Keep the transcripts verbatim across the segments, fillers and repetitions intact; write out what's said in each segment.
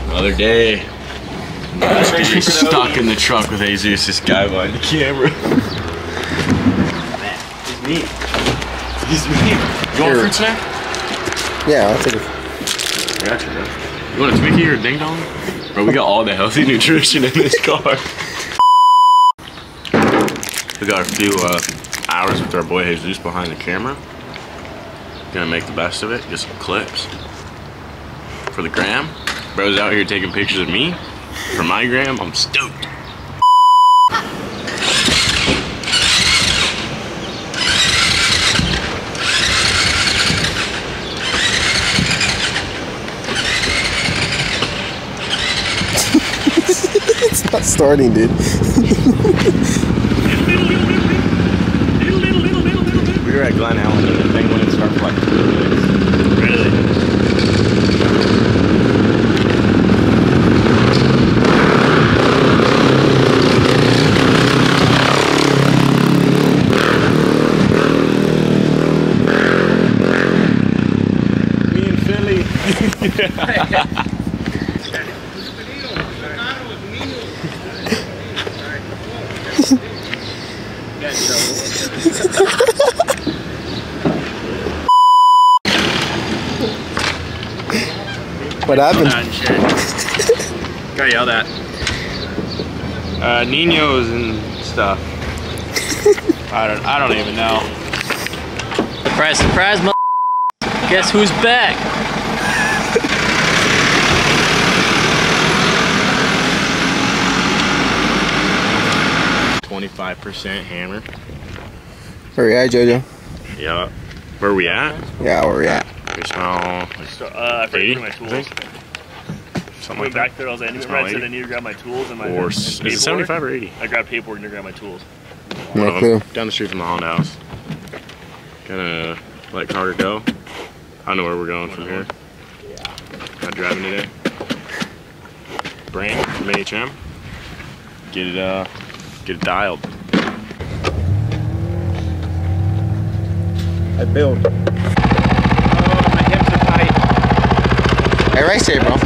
Another day. Another stuck in the truck with Jesus, this guy behind the camera. Man, he's me. He's me. You want a fruit snack? Yeah, I'll take it. I got you, bro. You want a Twinkie or a Ding Dong? Bro, we got all the healthy nutrition in this car. We got a few uh, hours with our boy Jesus behind the camera. Gonna make the best of it. Get some clips for the gram. Bro's out here taking pictures of me for my gram. I'm stoked. It's not starting, dude. We were at Glen Allen and the thing wouldn't start for like two minutes. Really? Me in Philly. What happened? Got yelled at. Uh, Ninos and stuff. I don't. I don't even know. Surprise, surprise, m*****. Guess who's back? Twenty-five percent hammer. Where we at, JoJo? Yeah. Where we at? Yeah, where we at? We smell. So, uh, I forgot my tools. Something Went like back there, I was like, I need, Smell I said eighty? I need to grab my tools and my Or and is it paperwork. seventy-five or eighty? I grabbed paperwork and to grab my tools. One No of clue. them, down the street from the Honda house. Gonna let Carter go. I don't know where we're going from here. Not driving today. Brain from A H M. Get it, uh, get it dialed. I build. Oh, my hips are tight. Hey, right there, bro.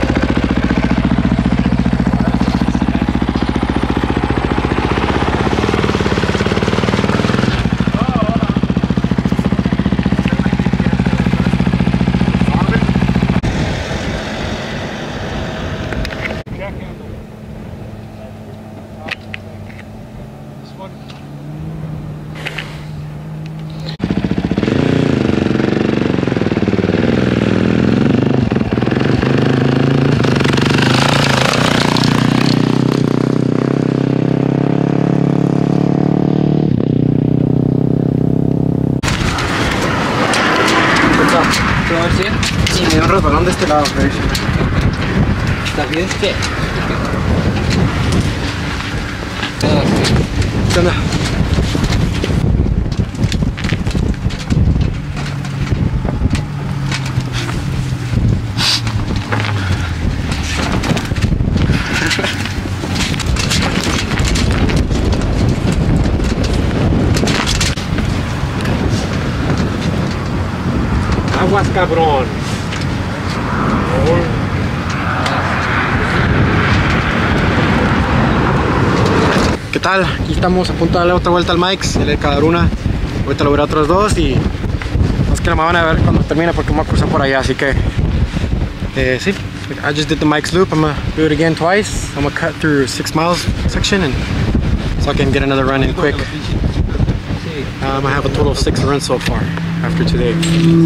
Sí, me dio un resbalón de este lado, pero ¿estás bien? ¿Qué? ¿Qué onda? Aguas, cabrón. ¿Qué tal? Aquí estamos a punto de darle otra vuelta al Mike's, el de Cadaruna. Ahorita lo veré a otros dos y más que la me van a ver cuando termine porque me voy a cruzar por allá, así que eh, sí. I just did the Mike's loop. I'm gonna do it again twice. I'm gonna cut through six miles section and so I can get another run in quick. Um, I have a total of six runs so far after today.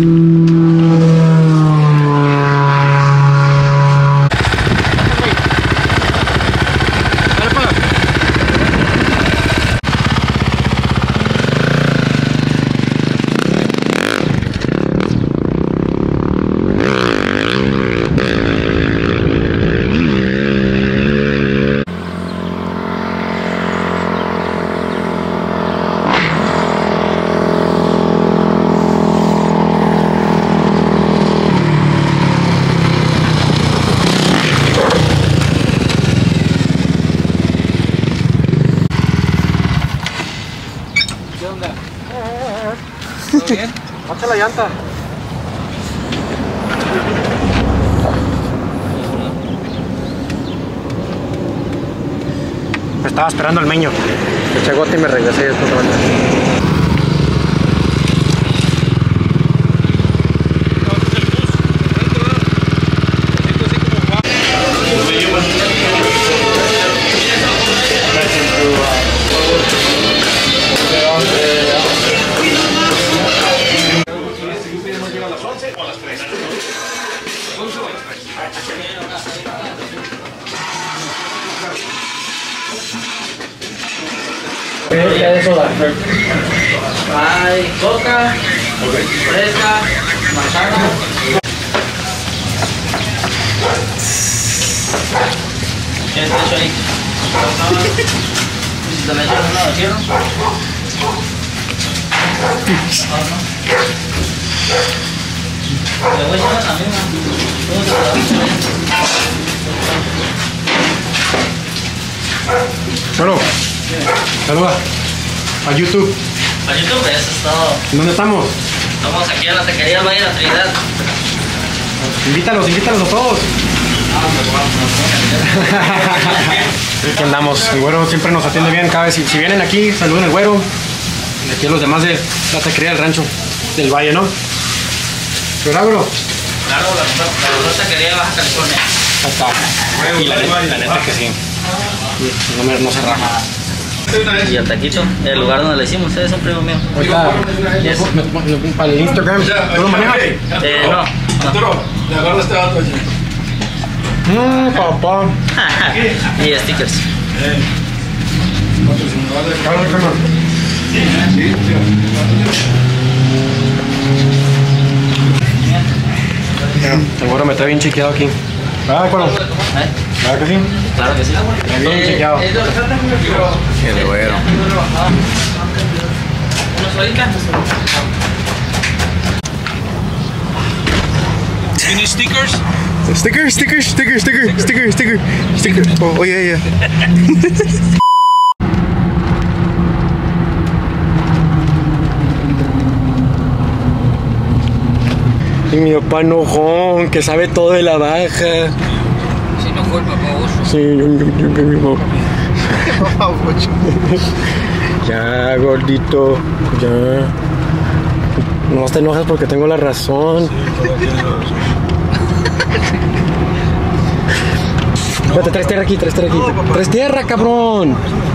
¿Todo bien? Bacha la llanta. Me estaba esperando el meño. Me eché gota y me regresé después de vuelta. Hay coca, fresca, manzana. ¿Quieres eso ahí? ¿Te la echas a un lado, cierro? Le voy a echar la misma. Bueno, saluda a YouTube. A YouTube, eso es todo. ¿Dónde estamos? Estamos aquí en la taquería Valle de la Trinidad. Invítalos, invítalos a todos. Aquí andamos, el güero siempre nos atiende bien. Cada vez si, si vienen aquí, saluden al güero. Y aquí a los demás de la taquería del rancho del Valle, ¿no? ¿Verdad, güero? Claro, la mejor taquería de Baja California. Ahí está. Y la neta, la neta que sí. No, me, no se raja. Y el taquito, el lugar donde lo hicimos, es un primo mío. Ahorita, Yes. me- me- me- para el Instagram, ¿tú lo manejas? Eh, no. Arturo, le agarro este vato allí. Mmm, papá. Y stickers. Claro, carnal. El güero me está bien chiqueado aquí. ¿Verdad, güero? ¿Eh? ¿Verdad que sí? Claro que sí. Me bien chiqueado. Qué güero. ¿Unos solita? ¿Tiene stickers? Sticker, sticker, sticker, sticker, sticker, sticker, sticker. Oh, oh yeah, yeah. Y mi papá enojón, que sabe todo de la baja. Si no fue el papá oso. Sí, yo, yo, yo, yo, mi papá. Ya, gordito, ya. No te enojas porque tengo la razón. Vete, traes tierra aquí, traes tierra aquí. Traes tierra, cabrón.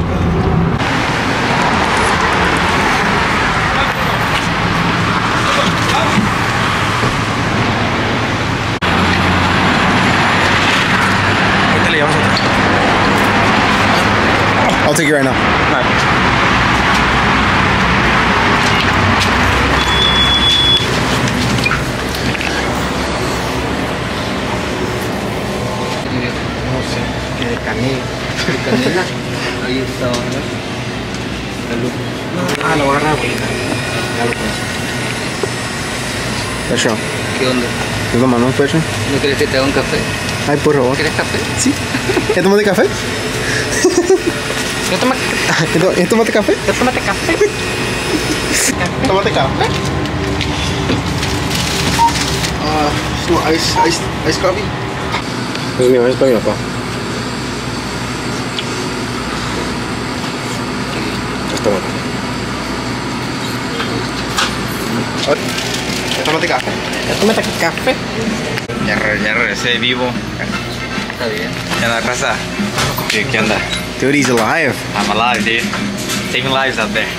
Ahorita le llevamos otra. I'll take it right now. No sé, que de canela. ¿De canela? Ahí está, ¿verdad? Ah, lo voy a agarrar, güey. Ya lo conozco. Pecho, ¿Qué onda? ¿es lo más, Pecho? ¿No quieres que te haga un café? Ay, por favor. ¿Quieres café? Sí. ¿Ya tomaste café? ¿Ya toma ¿Ya tomaste café? ¿Ya tómate café? ¿Tomaste café? Ah, uh, ice, ice, ice coffee. Es mío, es para mi papá. Está bueno. ¿Ya tomaste café? ¿Ya tomaste café? Ya, re- ya regresé vivo. Está bien. ¿Qué onda, raza? ¿Qué, qué onda? Dude, he's alive. I'm alive, dude. Saving lives out there.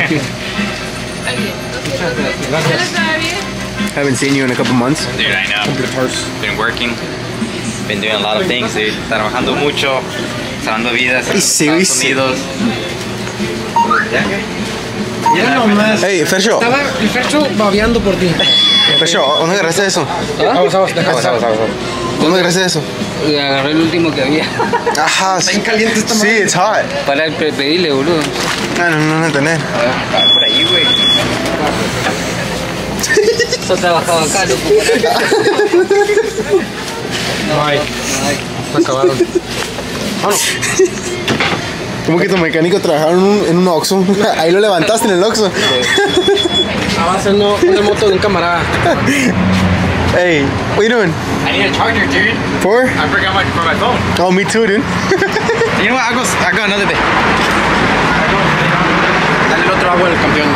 Gracias. Haven't seen you in a couple months. Dude, I know. Guitars. Been working. Been doing a lot of things, dude. Trabajando mucho. Salvando vidas en Y sí, Estados y sí. Unidos. ¿Ya qué? Ya nomás. Hey, Fercho. Estaba el Fercho babeando por ti. Fercho, ¿dónde agarraste eso? Vamos, vamos, déjame. ¿Dónde agarraste eso? Agarré el último que había. Ajá. Está caliente esta Sí, it's hot. Para pedirle, boludo. Ah, no, no, no entender. Por ahí, güey. Yo trabajaba acá, no puedo poner acá. No hay. Se acabaron. ¿Cómo que tu mecánico trabajaba en un, en un Oxxo? Ahí lo levantaste en el Oxxo. Estaba haciendo una moto de un camarada. Hey, what you doing? I need a charger, dude. For? I forgot my, for my phone. Oh, me too, dude. You know what, I'll go, I'll go another day. Dale el otro agua al campeón.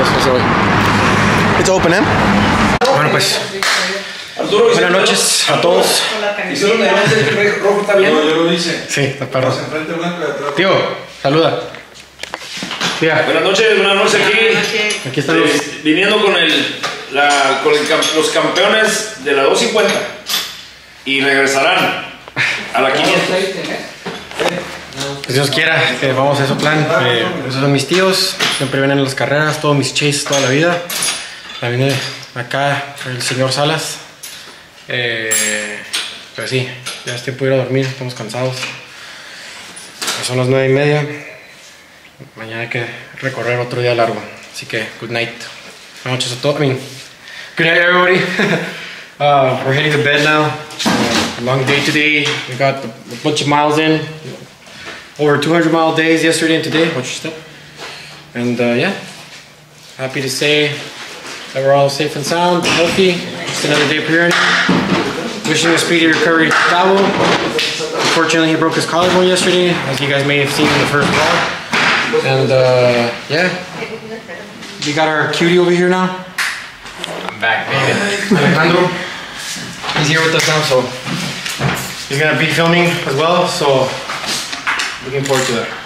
It's open, eh? Bueno, pues. Buenas noches a todos. ¿Hicieron el once rojo está bien? No, yo lo hice. Sí, está perro. Tío, saluda. Tía. Buenas noches, buenas noches aquí. Aquí están los... Eh, viniendo con, el, la, con el, los campeones de la dos cincuenta. Y regresarán a la quinientos. Pues Dios quiera que vamos a ese plan. Eh, esos son mis tíos, siempre vienen a las carreras, todos mis chases toda la vida. La viene acá el señor Salas. Eh, pero sí, ya es tiempo de ir a dormir, estamos cansados. Son las nueve y media. Mañana hay que recorrer otro día largo. Así que, good night. Buenas noches a todos. I mean, good night everybody. uh, we're heading to bed now. Uh, long day today. We got a bunch of miles in. Over two hundred mile days yesterday and today. Watch your step. And uh, yeah, happy to say that we're all safe and sound, healthy. Just another day preparing. Wishing a speedy recovery to Tavo. Unfortunately, he broke his collarbone yesterday, as you guys may have seen in the first vlog. And uh, yeah, we got our cutie over here now. I'm back, baby. Alejandro, he's here with us now, so he's gonna be filming as well. So looking forward to that.